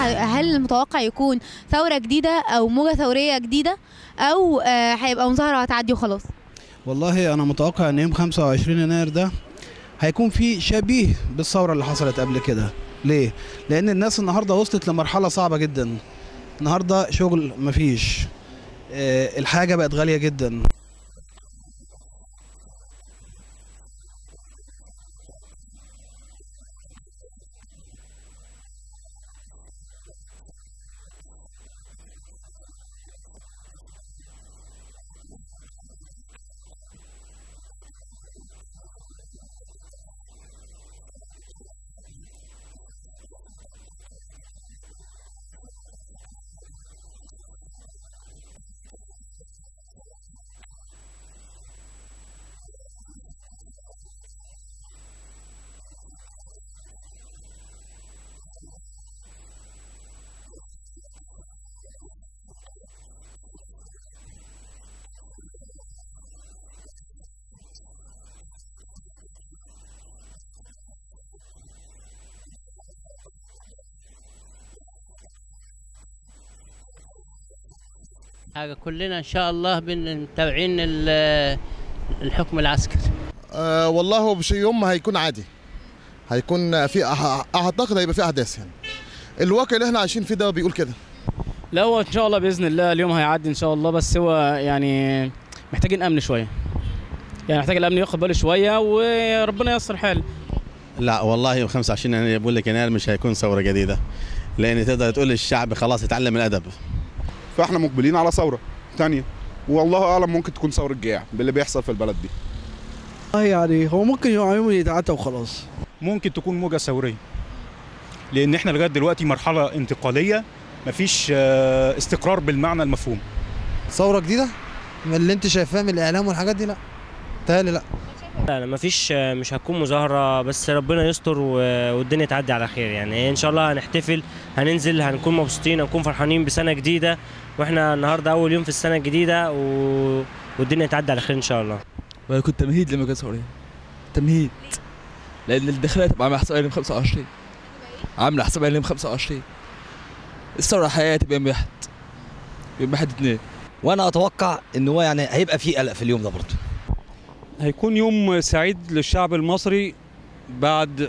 هل المتوقع يكون ثورة جديدة أو موجة ثورية جديدة، أو هيبقى مظاهرة هتعدي وخلاص؟ والله أنا متوقع إن يوم 25 يناير ده هيكون في شبيه بالثورة اللي حصلت قبل كده. ليه؟ لأن الناس النهاردة وصلت لمرحلة صعبة جدا. النهاردة شغل مفيش، الحاجة بقت غالية جدا. حاجة كلنا إن شاء الله متابعين الحكم العسكري. والله هو مش يوم ما هيكون عادي، هيكون في أعتقد هيبقى في أحداث. يعني الواقع اللي احنا عايشين فيه ده بيقول كده. لا هو إن شاء الله بإذن الله اليوم هيعدي إن شاء الله، بس هو يعني محتاجين أمن شوية، يعني محتاج الأمن ياخد باله شوية وربنا ييسر حال. لا والله يوم 25 يناير بقول لك يناير مش هيكون ثورة جديدة، لأن تقدر تقول للشعب خلاص اتعلم الأدب. فاحنا مقبلين على ثوره ثانيه، والله اعلم ممكن تكون ثوره جياع باللي بيحصل في البلد دي. يعني هو ممكن يوم يتعدى وخلاص. ممكن تكون موجه ثوريه، لان احنا لغايه دلوقتي مرحله انتقاليه، مفيش استقرار بالمعنى المفهوم. ثوره جديده من اللي انت شايفاه من الاعلام والحاجات دي؟ لا تهيألي لا. لا مفيش، مش هتكون مظاهرة، بس ربنا يستر والدنيا تعدي على خير. يعني إن شاء الله هنحتفل، هننزل، هنكون مبسوطين، هنكون فرحانين بسنة جديدة، وإحنا النهاردة أول يوم في السنة الجديدة والدنيا تعدي على خير إن شاء الله. ويكون تمهيد لموجة ثورية، تمهيد، لأن الداخلية تبقى عاملة حساب يوم 25، عاملة حساب يوم 25. الثورة الحقيقية تبقى يوم 1، يوم 1/2. وأنا أتوقع إن هو يعني هيبقى فيه قلق في اليوم ده برضه. هيكون يوم سعيد للشعب المصري بعد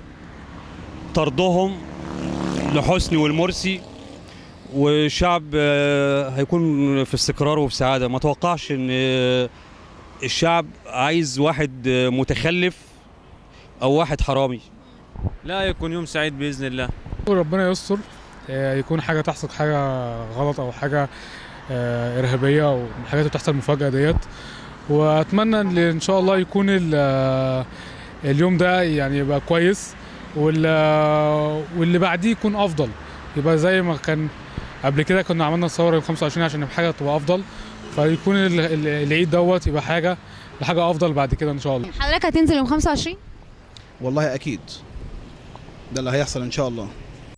طردهم لحسني والمرسي، والشعب هيكون في استقرار وفي سعادة. ما اتوقعش ان الشعب عايز واحد متخلف او واحد حرامي. لا يكون يوم سعيد بإذن الله. ربنا يستر، يكون حاجة تحصل حاجة غلط او حاجة إرهابية او الحاجات اللي بتحصل مفاجأة ديت، واتمنى ان شاء الله يكون اليوم ده يعني يبقى كويس، واللي بعديه يكون افضل، يبقى زي ما كان قبل كده كنا عملنا الثوره يوم 25 عشان حاجه تبقى افضل، فيكون العيد دوت يبقى حاجه افضل بعد كده ان شاء الله. حضرتك هتنزل يوم 25؟ والله اكيد ده اللي هيحصل ان شاء الله.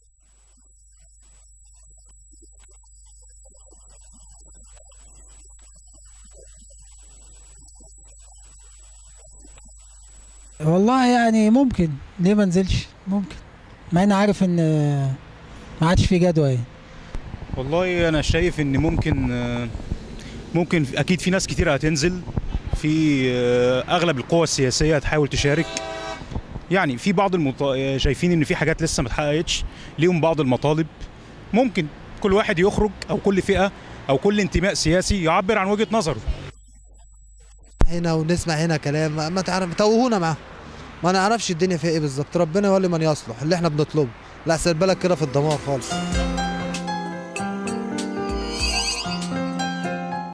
والله يعني ممكن، ليه ما انزلش؟ ممكن، مع اني عارف ان ما عادش في جدوى يعني. والله انا شايف ان ممكن اكيد في ناس كتير هتنزل، في اغلب القوى السياسيه هتحاول تشارك. يعني في بعض شايفين ان في حاجات لسه ما اتحققتش، ليهم بعض المطالب، ممكن كل واحد يخرج او كل فئه او كل انتماء سياسي يعبر عن وجهه نظره. هنا ونسمع هنا كلام ما تعرف، توهونا معاه، ما نعرفش الدنيا فيها ايه بالظبط. ربنا يولي من يصلح اللي احنا بنطلبه، لا سيب بالك كده في الدمار خالص.